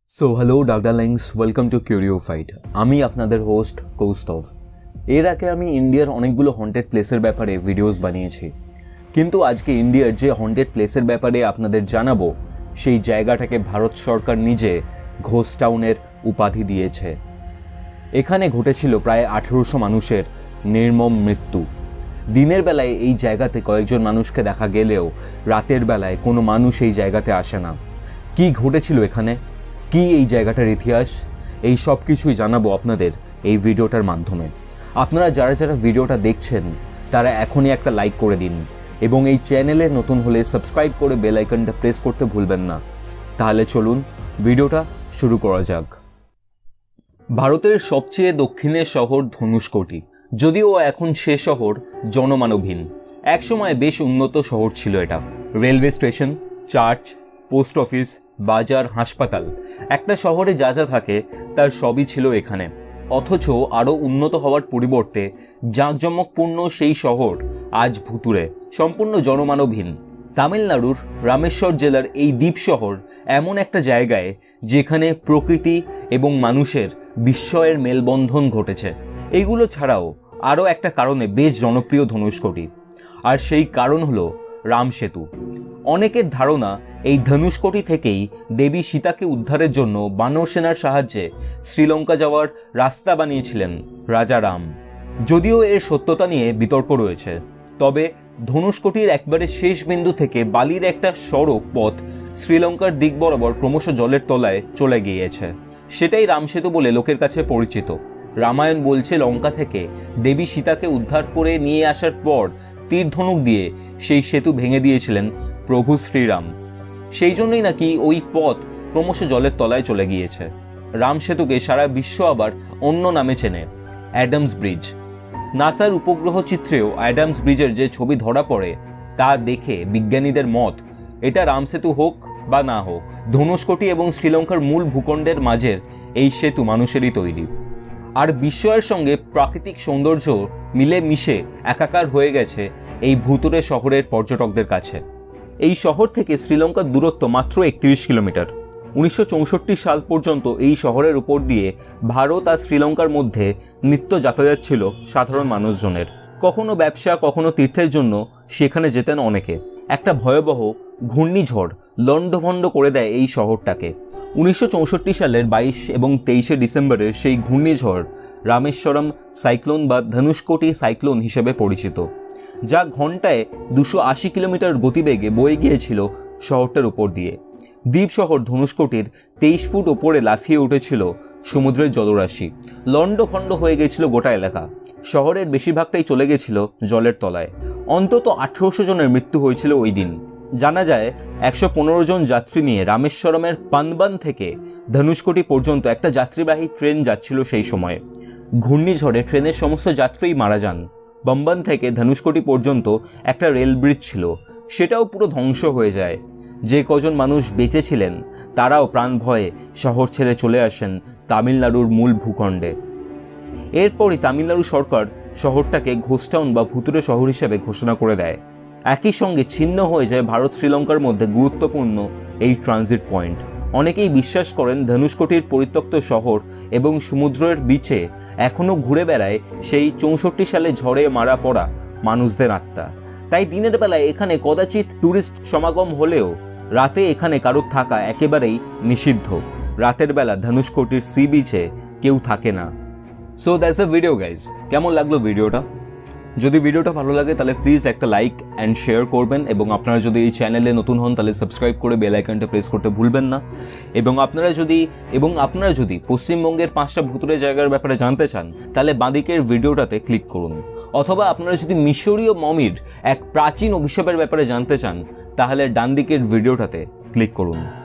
So hello darlings, welcome to Curio Fight. আমি আপনাদের host Kaustav. এর আগে আমি ইন্ডিয়ার অনেকগুলো হন্টেড প্লেসের ব্যাপারে ভিডিওস বানিয়েছি, কিন্তু আজকে ইন্ডিয়ার যে হন্টেড প্লেসের ব্যাপারে আপনাদের জানাবো সেই জায়গাটাকে ভারত সরকার নিজে ঘোস্ট টাউনের উপাধি দিয়েছে। এখানে ঘটেছিল প্রায় 1800 মানুষের নির্মম মৃত্যু। দিনের বেলায় এই জায়গাতে কয়েকজন মানুষকে দেখা গেলেও রাতের বেলায় কোনো মানুষ এই জায়গাতে আসে না। কি ঘটেছিল এখানে, কি এই জায়গাটার ইতিহাস, এই সব কিছুই জানাবো আপনাদের এই ভিডিওটার মাধ্যমে। আপনারা যারা যারা ভিডিওটা দেখছেন তারা এখনই একটা লাইক করে দিন এবং এই চ্যানেলে নতুন হলে সাবস্ক্রাইব করে বেল আইকনটা প্রেস করতে ভুলবেন না। তাহলে চলুন ভিডিওটা শুরু করা যাক। ভারতের সবচেয়ে দক্ষিণের শহর ধনুষকোটি, যদিও এখন সে শহর জনমানবহীন। একসময় বেশ উন্নত শহর ছিল এটা। Railway station, church, post office, বাজার, হাসপাতাল, একটা শহরে যা যা থাকে তার সবই ছিল এখানে। অথচ আরও উন্নত হওয়ার পরিবর্তে জাঁকজমকপূর্ণ সেই শহর আজ ভুতুড়ে, সম্পূর্ণ জনমানবহীন। তামিলনাড়ুর রামেশ্বর জেলার এই দ্বীপ শহর এমন একটা জায়গায় যেখানে প্রকৃতি এবং মানুষের বিস্ময়ের মেলবন্ধন ঘটেছে। এইগুলো ছাড়াও আরও একটা কারণে বেশ জনপ্রিয় ধনুষকোটি, আর সেই কারণ হলো রাম সেতু। অনেকের ধারণা এই ধনুষকোটি থেকেই দেবী সীতাকে উদ্ধারের জন্য বানর সেনার সাহায্যে শ্রীলঙ্কা যাওয়ার রাস্তা বানিয়েছিলেন রাজা রাম। যদিও এর সত্যতা নিয়ে বিতর্ক রয়েছে, তবে ধনুষকোটির একবারে শেষ বিন্দু থেকে বালির একটা সড়ক পথ শ্রীলঙ্কার দিক বরাবর ক্রমশ জলের তলায় চলে গিয়েছে। সেটাই রাম সেতু বলে লোকের কাছে পরিচিত। রামায়ণ বলছে লঙ্কা থেকে দেবী সীতাকে উদ্ধার করে নিয়ে আসার পর তীর ধনুক দিয়ে সেই সেতু ভেঙে দিয়েছিলেন প্রভু শ্রীরাম। সেই জন্যই নাকি ওই পথ ক্রমশ জলের তলায় চলে গিয়েছে। রাম সেতুকে সারা বিশ্ব আবার অন্য নামে চেনে, অ্যাডামস ব্রিজ। নাসার উপগ্রহ চিত্রেও অ্যাডামস ব্রিজের যে ছবি ধরা পড়ে তা দেখে বিজ্ঞানীদের মত এটা রাম সেতু হোক বা না হোক, ধনুষকোটি এবং শ্রীলঙ্কার মূল ভূখণ্ডের মাঝের এই সেতু মানুষেরই তৈরি। আর বিস্ময়ের সঙ্গে প্রাকৃতিক সৌন্দর্য মিলে মিশে একাকার হয়ে গেছে এই ভুতুড়ে শহরের পর্যটকদের কাছে। এই শহর থেকে শ্রীলঙ্কার দূরত্ব মাত্র 31 কিলোমিটার। 1964 সাল পর্যন্ত এই শহরের উপর দিয়ে ভারত আর শ্রীলঙ্কার মধ্যে নিত্য যাতায়াত ছিল সাধারণ মানুষজনের। কখনো ব্যবসা, কখনো তীর্থের জন্য সেখানে যেতেন অনেকে। একটা ভয়াবহ ঘূর্ণিঝড় লণ্ডভণ্ড করে দেয় এই শহরটাকে। 1964 সালের 22 এবং 23 ডিসেম্বরের সেই ঘূর্ণিঝড় রামেশ্বরম সাইক্লোন বা ধনুষকোটি সাইক্লোন হিসেবে পরিচিত, যা ঘন্টায় 280 কিলোমিটার গতিবেগে বয়ে গিয়েছিল শহরটার উপর দিয়ে। দ্বীপ শহর ধনুষকোটির 23 ফুট ওপরে লাফিয়ে উঠেছিল সমুদ্রের জলরাশি। লণ্ডভণ্ড হয়ে গেছিল গোটা এলাকা। শহরের বেশিরভাগটাই চলে গেছিল জলের তলায়। অন্তত 1800 জনের মৃত্যু হয়েছিল ওই দিন। জানা যায় 115 জন যাত্রী নিয়ে রামেশ্বরমের পানবান থেকে ধনুষকোটি পর্যন্ত একটা যাত্রীবাহী ট্রেন যাচ্ছিল সেই সময়ে। ঘূর্ণিঝড়ে ট্রেনের সমস্ত যাত্রীই মারা যান। বম্বান থেকে ধনুষকোটি পর্যন্ত একটা রেল ব্রিজ ছিল, সেটাও পুরো ধ্বংস হয়ে যায়। যে কজন মানুষ বেঁচে ছিলেন তারাও প্রাণ ভয়ে শহর ছেড়ে চলে আসেন তামিলনাড়ুর মূল ভূখণ্ডে। এরপরই তামিলনাড়ু সরকার শহরটাকে ঘোস্ট টাউন বা ভুতুড়ে শহর হিসেবে ঘোষণা করে দেয়। একই সঙ্গে ছিন্ন হয়ে যায় ভারত শ্রীলঙ্কার মধ্যে গুরুত্বপূর্ণ এই ট্রানজিট পয়েন্ট। অনেকেই বিশ্বাস করেন ধনুষকোটির পরিত্যক্ত শহর এবং সমুদ্রের বিচে এখনও ঘুরে বেড়ায় সেই 64 সালে ঝড়ে মারা পড়া মানুষদের আত্মা। তাই দিনের বেলায় এখানে কদাচিৎ ট্যুরিস্ট সমাগম হলেও রাতে এখানে কারোর থাকা একেবারেই নিষিদ্ধ। রাতের বেলা ধনুষকোটির সি বিচে কেউ থাকে না। So that's a video guys. কেমন লাগলো ভিডিওটা? যদি ভিডিওটা ভালো লাগে তাহলে প্লিজ একটা লাইক অ্যান্ড শেয়ার করবেন, এবং আপনারা যদি এই চ্যানেলে নতুন হন তাহলে সাবস্ক্রাইব করে বেল আইকনটা প্রেস করতে ভুলবেন না। এবং আপনারা যদি পশ্চিমবঙ্গের 5টা ভুতুড়ে জায়গার ব্যাপারে জানতে চান তাহলে বাঁদিকের ভিডিওটাতে ক্লিক করুন। অথবা আপনারা যদি মিশরীয় মমির এক প্রাচীন অভিশাপের ব্যাপারে জানতে চান তাহলে ডান দিকের ভিডিওটাতে ক্লিক করুন।